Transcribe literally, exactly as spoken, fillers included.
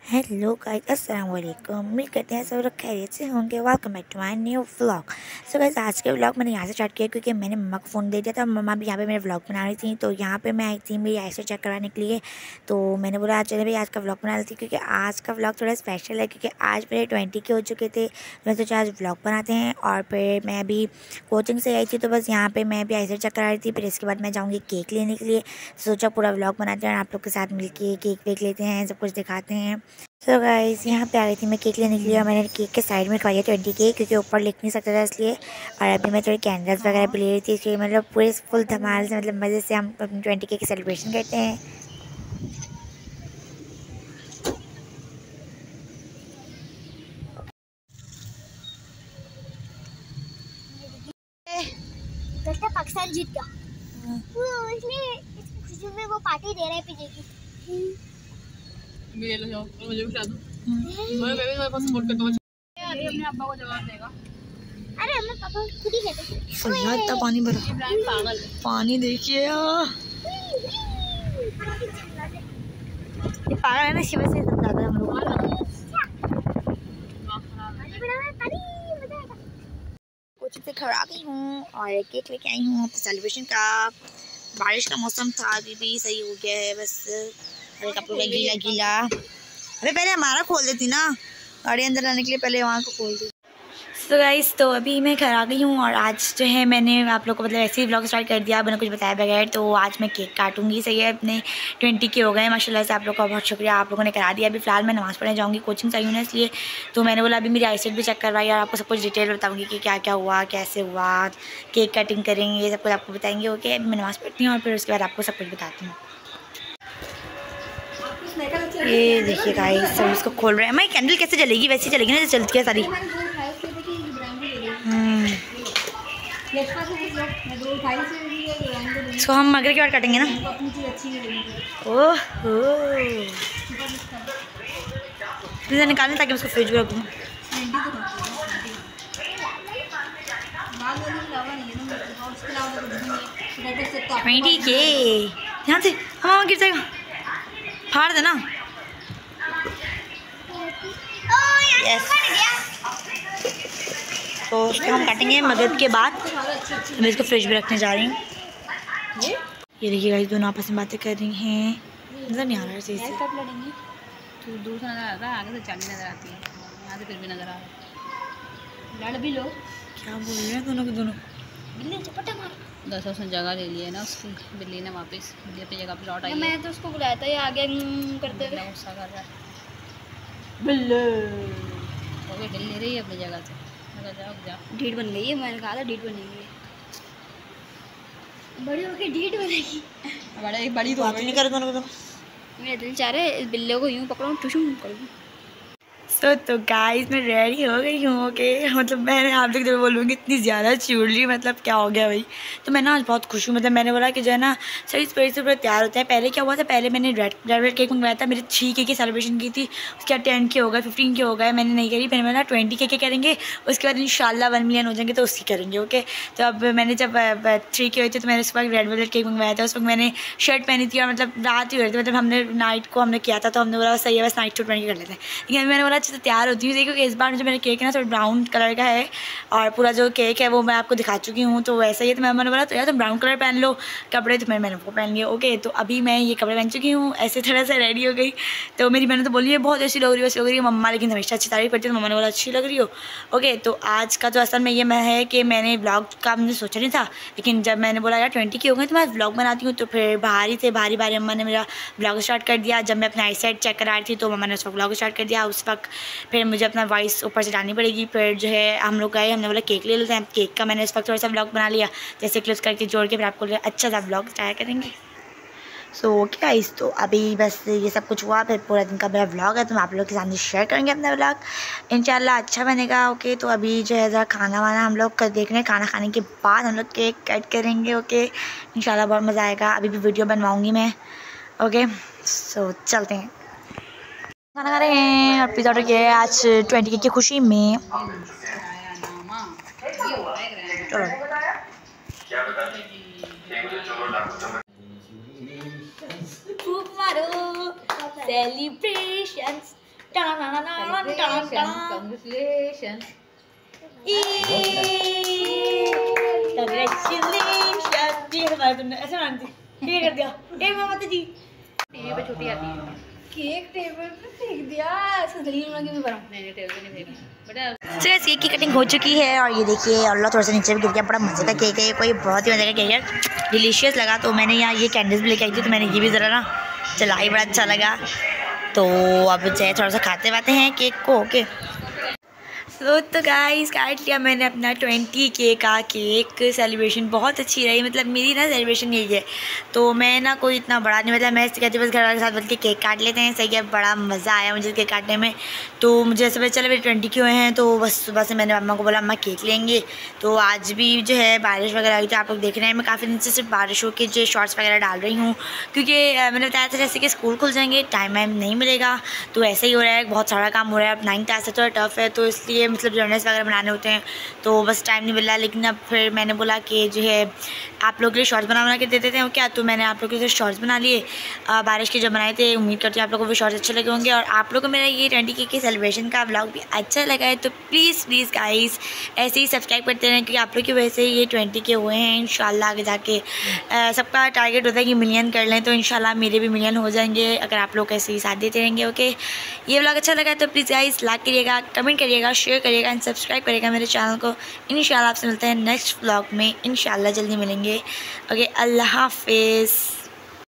Hello guys, अस्सलाम वालेकुम। उम्मीद करते हैं सब लोग खैरियत से होंगे। Welcome back to my new vlog. So guys, आज के व्लॉग मैंने यहाँ से स्टार्ट किया क्योंकि मैंने मम्मा को फ़ोन दे दिया था। मम्मा भी यहाँ पे मेरे व्लॉग बना रही थी, तो यहाँ पे मैं आई थी मेरी आई चेक कराने के लिए। तो मैंने बोला आज चले भाई आज का व्लॉग बना रही थी क्योंकि आज का व्लॉग थोड़ा स्पेशल है क्योंकि आज मेरे ट्वेंटी के हो चुके थे। मैं सोचा आज व्लॉग बनाते हैं। और फिर मैं अभी कोचिंग से आई थी तो बस यहाँ पर मैं भी आई चेक करा रही थी। फिर इसके बाद मैं जाऊँगी केक लेने के लिए। सोचा पूरा व्लॉग बनाते हैं और आप लोग के साथ मिलकर केक वेक लेते हैं, सब कुछ दिखाते हैं। सो so गाइस, यहाँ पे आ गई थी मैं केक लेने के लिए और मैंने केक के साइड में खवाया ट्वेंटी केक क्योंकि ऊपर लिख नहीं सकता था इसलिए। और अभी मैं थोड़ी कैंडल्स वगैरह भी ले रही थी इसलिए मतलब पूरे फुल धमाल से मतलब मज़े से हम अपनी ट्वेंटी केक की सेलिब्रेशन करते हैं। पाकिस्तान जीत गया, इसलिए इस खुशी में वो पार्टी दे रहे हैं पीने की। मुझे भी खिला दो। मैं बेबी मेरे पास सपोर्ट करता हूं। अरे अपने अब्बा को जवाब देगा। अरे हमने पापा खुद ही कहते सुना इतना पानी भरा। इब्राहिम पागल है। पानी देखिए यार, ये पागल है ना, इसी वजह से सब ज्यादा हम लोग कोचिंग से घर आ गई हूँ और केक लेके आई हूँ सेलिब्रेशन का। बारिश का मौसम था, अभी भी सही हो गया है, बस कपड़ों का गीला गीला। अरे पहले हमारा खोल देती ना, गाड़ी अंदर लाने के लिए पहले वहाँ को खोल दी। तो गाइस, तो अभी मैं घर आ गई हूँ और आज जो है मैंने आप लोग को मतलब ऐसे ही व्लॉग स्टार्ट कर दिया मैंने कुछ बताया बगैर। तो आज मैं केक काटूंगी। सही है, अपने ट्वेंटी के हो गए माशाल्लाह से। आप लोग का बहुत शुक्रिया, आप लोगों ने करा दिया। अभी फ़िलहाल मैं नमाज़ पढ़ने जाऊँगी, कोचिंग चाहिए ना इसलिए। तो मैंने बोला अभी मेरी आईसेट भी चेक करवाई और आपको सब कुछ डिटेल बताऊँगी कि क्या क्या हुआ, कैसे हुआ, केक कटिंग करेंगे, ये सब कुछ आपको बताएंगे। ओके, अभी मैं नमाज़ पढ़ती हूँ और फिर उसके बाद आपको सब कुछ बताती हूँ। ये देखिए गाइस, सब इसको खोल रहे हैं। मैं कैंडल कैसे जलेगी, वैसे चलेगी ना जैसे चलती है सारी। इसको हम मगर के बाद काटेंगे ना। ओह तुझे निकालने ताकि उसको फ्रिज में रखूँ। ट्वेंटी के ध्यान से, हाँ गिर जाएगा, फाड़ देना। यस, तो उसको हम काटेंगे मगध के बाद। मैं इसको फ्रिज में रखने जा रही हूँ। ये देखिए गाइस, दोनों आपस में बातें कर रही हैं, नजर नहीं आ रहा है सही से। कब लड़ेंगे? तो दूर से नजर आता है, आगे से चांदी नजर आती है, यहाँ से फिर भी नजर आ रहा है। लड़ भी लो। क्या बोल रहे हैं दोनों के दोनों? बिल्ली चपटा मार। दस उसने जगह ले ली है ना उसकी, बिल्ली ने वापस बिल्ली अपनी जगह पर लौट आई है। मैं तो उसको बुलाया था, ये आगे करते हुए गुस्सा कर रहा है। बिल्ली वो भी ढील ले रही है अपनी जगह से। जाओ जाओ, ढीठ बन गई है। मैंने कहा था ढीठ बनेगी, बड़ी होके ढीठ बनेगी। बड़ा बड़ी तो बात नहीं कर दोनों को। दोनों मेरा दिल चाह रहा है इस बिल्ले को यूँ पकड़ूँ, टुशुम कर दूँ। सो तो गाइस, मैं रेडी हो गई हूँ। ओके, मतलब मैंने आप लोग जब बोलूँगी इतनी ज़्यादा चिड़ली, मतलब क्या हो गया भाई। तो मैं ना आज बहुत खुश हूँ। मतलब मैंने बोला कि जो है ना सही स्पीड से पूरा तैयार होता है। पहले क्या हुआ था, पहले मैंने रेड रेड केक मंगवाया था, मेरे छः केक की सेलिब्रेशन की थी। उसके बाद टेन के हो गए, फिफ्टीन के हो गए, मैंने नहीं करी। फिर मैंने ट्वेंटी के के करेंगे, उसके बाद इंशाल्लाह वन मिलियन हो जाएंगे तो उसकी करेंगे। ओके, तो अब मैंने जब थ्री के हुए थे तो मैंने उस वक्त रेड वेलवेट केक मंगवाया था। उस वक्त मैंने शर्ट पहनी थी और मतलब रात ही हो रही थी, मतलब हमने नाइट को हमने किया था। तो हमने बोला सही है, बस नाइट टू ट्वेंटी कर लेते हैं। लेकिन मैंने बोला अच्छे से तैयार होती हूँ क्योंकि इस बार जो मेरा केक है ना थोड़ा ब्राउन कलर का है और पूरा जो केक है वो मैं आपको दिखा चुकी हूँ। तो वैसा ही तो मैं मैंने बोला तो यार तुम ब्राउन कलर पहन लो कपड़े, तो मैंने मैंने वो पहन लिया। ओके, तो अभी मैं ये कपड़े पहन चुकी हूँ, ऐसे तरह से रेडी हो गई। तो मेरी मैंने तो बोली है बहुत अच्छी लग रही है, वैसे लग रही है मम्मा, लेकिन हमेशा अच्छी तारीफ करती है। तो मम्मा ने बोला अच्छी लग रही हो। ओके, तो आज का तो असल में ये मैं है कि मैंने ब्लॉग का मुझे सोचा नहीं था, लेकिन जब मैंने बोला यार ट्वेंटी की हो गई तो मैं ब्लॉग बनाती हूँ, तो फिर बाहरी से भारी भारी अम्मा ने मेरा ब्लॉग स्टार्ट कर दिया। जब मैं अपना आई सेट चेक करा रही थी तो मम्मा ने उसका ब्लॉग स्टार्ट कर दिया। उस वक्त फिर मुझे अपना वॉइस ऊपर से डालनी पड़ेगी। फिर जो है हम लोग गए, हमने बोला केक ले लेते हैं। केक का मैंने इस वक्त थोड़ा सा ब्लॉग बना लिया, जैसे क्लिप्स करके जोड़ के फिर आपको अच्छा सा ब्लॉग स्टार्ट करेंगे। सो ओके गाइस, तो अभी बस ये सब कुछ हुआ, फिर पूरा दिन का मेरा व्लॉग है तो मैं आप लोग के सामने शेयर करेंगे अपना व्लॉग, इंशाल्लाह अच्छा बनेगा। ओके, तो अभी जो है ज़रा खाना वाना हम लोग कर देख रहे हैं, खाना खाने के बाद हम लोग केक कट करेंगे। ओके, इंशाल्लाह बहुत मज़ा आएगा। अभी भी वीडियो बनवाऊँगी मैं। ओके, सो चलते हैं, खाना खा रहे हैं और पिज़्ज़ा ऑर्डर किया है आज ट्वेंटी की खुशी में। चलो फूक मारो, सेलिब्रेशंस कांग्रेचुलेशन। ऐसे मानती ये कर दिया ए मामा जी टीवी पे छुट्टी आती है। केक टेबल पे फेंक दिया, ऐसे दलील में क्यों बनाऊं? नहीं नहीं टेबल पे नहीं फेंका बेटा। तो so, केक की कटिंग हो चुकी है और ये देखिए अल्लाह थोड़ा सा नीचे भी गिर गया। बड़ा मज़े का केक है ये, कोई बहुत ही मज़े का केक है, डिलीशियस लगा। तो मैंने यहाँ ये कैंडल्स भी लेके आई थी, तो मैंने ये भी ज़रा ना चलाई, बड़ा अच्छा लगा। तो अब चाहे थोड़ा सा खाते वाते हैं केक को। ओके तो तो गाइस काट लिया मैंने अपना ट्वेंटी के का केक। सेलिब्रेशन बहुत अच्छी रही, मतलब मेरी ना सेलिब्रेशन यही है। तो मैं ना कोई इतना बड़ा नहीं, मतलब मैं कहती बस घर वाले के साथ बल्कि केक काट लेते हैं, सही है। बड़ा मज़ा आया मुझे केक काटने में। तो मुझे ऐसे पता चला मेरे ट्वेंटी के हुए हैं, तो बस सुबह से मैंने अम्मा को बोला अम्मा केक लेंगे। तो आज भी जो है बारिश वगैरह आई थी, आप लोग देख रहे हैं। मैं काफ़ी दिन से सिर्फ बारिशों के जो शॉर्ट्स वगैरह डाल रही हूँ, क्योंकि मैंने बताया था जैसे कि स्कूल खुल जाएंगे, टाइम वाइम नहीं मिलेगा। तो ऐसे ही हो रहा है, बहुत सारा काम हो रहा है। अब नाइन्थ क्लास से थोड़ा टफ है, तो इसलिए मतलब जर्नल्स वगैरह बनाने होते हैं, तो बस टाइम नहीं मिल रहा है। लेकिन अब फिर मैंने बोला कि जो है आप लोग के लिए शॉर्ट्स बना बना के दे देते हैं क्या। तो मैंने आप लोगों के लिए शॉर्ट्स बना लिए बारिश के जो बनाए थे। उम्मीद करती हूँ आप लोगों को भी शॉर्ट्स अच्छे लगे होंगे। और आप लोगों को मेरा ये ट्वेंटी के की सेलिब्रेशन का व्लॉग भी अच्छा लगा है तो प्लीज़ प्लीज़ गाइस ऐसे ही सब्सक्राइब करते रहें, क्योंकि आप लोग की वजह से ये ट्वेंटी के हुए हैं। इंशाल्लाह आगे जाके सबका टारगेट होता है कि मिलियन कर लें, तो इंशाल्लाह मेरे भी मिलियन हो जाएंगे अगर आप लोग ऐसे ही साथ देते रहेंगे। ओके ये व्लॉग अच्छा लगा तो प्लीज़ गाइस लाइक करिएगा, कमेंट करिएगा, शेयर करिएगा एंड सब्सक्राइब करिएगा मेरे चैनल को। इंशाल्लाह आपसे मिलते हैं नेक्स्ट व्लॉग में, इंशाल्लाह जल्दी मिलेंगे। ओके अल्लाह हाफिज़।